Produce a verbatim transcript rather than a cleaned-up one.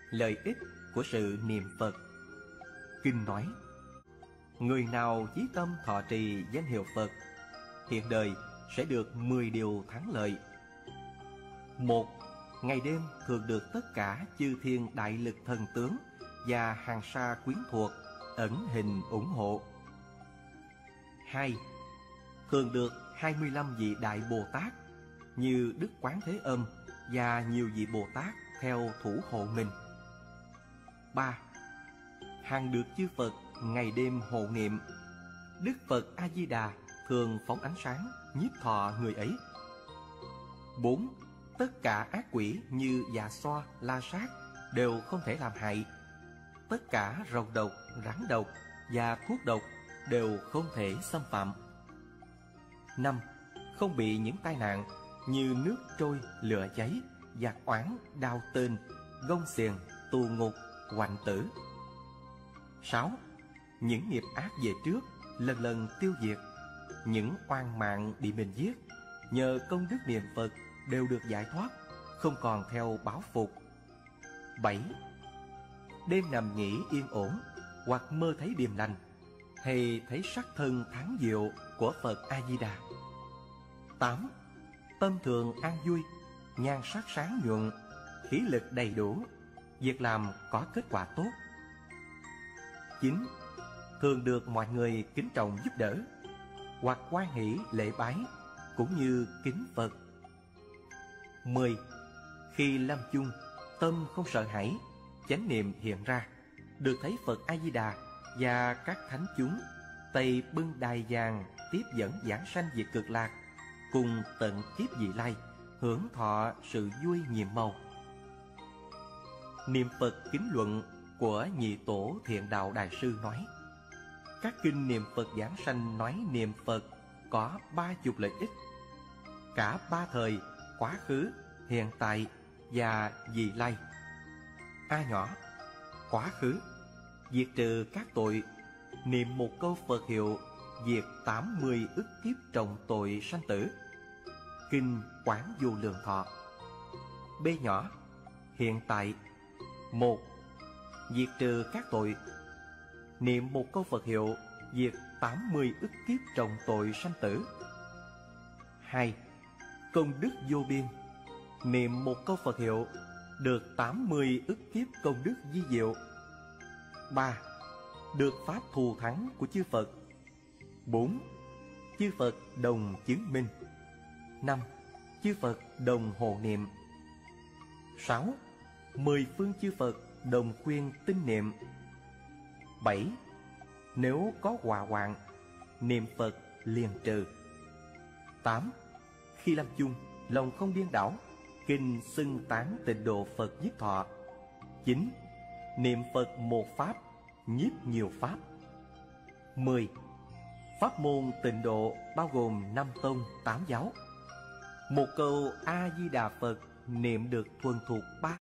lợi ích của sự niệm Phật. Kinh nói: người nào chí tâm thọ trì danh hiệu Phật, hiện đời sẽ được mười điều thắng lợi. Một, ngày đêm thường được tất cả chư thiên đại lực thần tướng và hàng sa quyến thuộc ẩn hình ủng hộ. Hai, thường được hai mươi lăm vị đại Bồ Tát như Đức Quán Thế Âm và nhiều vị Bồ Tát theo thủ hộ mình. Ba, hằng được chư Phật ngày đêm hộ niệm. Đức Phật A Di Đà thường phóng ánh sáng nhiếp thọ người ấy. Bốn, tất cả ác quỷ như dạ xoa, la sát đều không thể làm hại. Tất cả rồng độc, rắn độc và thuốc độc đều không thể xâm phạm. Năm, không bị những tai nạn như nước trôi, lửa cháy, giặc oán, đao tên, gông xiềng, tù ngục, hoạnh tử. Sáu, những nghiệp ác về trước lần lần tiêu diệt. Những oan mạng bị mình giết nhờ công đức niệm Phật đều được giải thoát, không còn theo báo phục. Bảy, đêm nằm nghỉ yên ổn hoặc mơ thấy điềm lành, hay thấy sắc thân thắng diệu của Phật A Di Đà. Tám, tâm thường an vui, nhan sắc sáng nhuận, khí lực đầy đủ, việc làm có kết quả tốt. Chín, thường được mọi người kính trọng giúp đỡ, hoặc hoan hỷ lễ bái, cũng như kính Phật. Mười, khi lâm chung, tâm không sợ hãi, chánh niệm hiện ra, được thấy Phật A Di Đà và các thánh chúng tay bưng đài vàng tiếp dẫn giảng sanh diệt cực lạc, cùng tận kiếp vị lai hưởng thọ sự vui nhiệm màu. Niệm Phật Kính Luận của Nhị Tổ Thiện Đạo Đại Sư nói: các kinh niệm Phật giảng sanh nói niệm Phật có ba chục lợi ích, cả ba thời, quá khứ, hiện tại và vị lai. A nhỏ, quá khứ, diệt trừ các tội, niệm một câu Phật hiệu diệt tám mươi ức kiếp trọng tội sanh tử. Kinh Quán Vô Lượng Thọ. B nhỏ, hiện tại. Một, diệt trừ các tội, niệm một câu Phật hiệu diệt tám mươi ức kiếp trọng tội sanh tử. Hai, công đức vô biên, niệm một câu Phật hiệu được tám mươi ức kiếp công đức vi diệu. Ba, được pháp thù thắng của chư Phật. Bốn, chư Phật đồng chứng minh. Năm, chư Phật đồng hộ niệm. Sáu, mười phương chư Phật đồng khuyên tinh niệm. Bảy, nếu có họa hoạn, niệm Phật liền trừ. Tám, khi lâm chung, lòng không điên đảo, kinh xưng tán tịnh độ Phật nhiếp thọ. Chín, niệm Phật một pháp, nhiếp nhiều pháp. Mười, pháp môn tịnh độ bao gồm năm tông, tám giáo. Một câu A Di Đà Phật niệm được thuần thuộc ba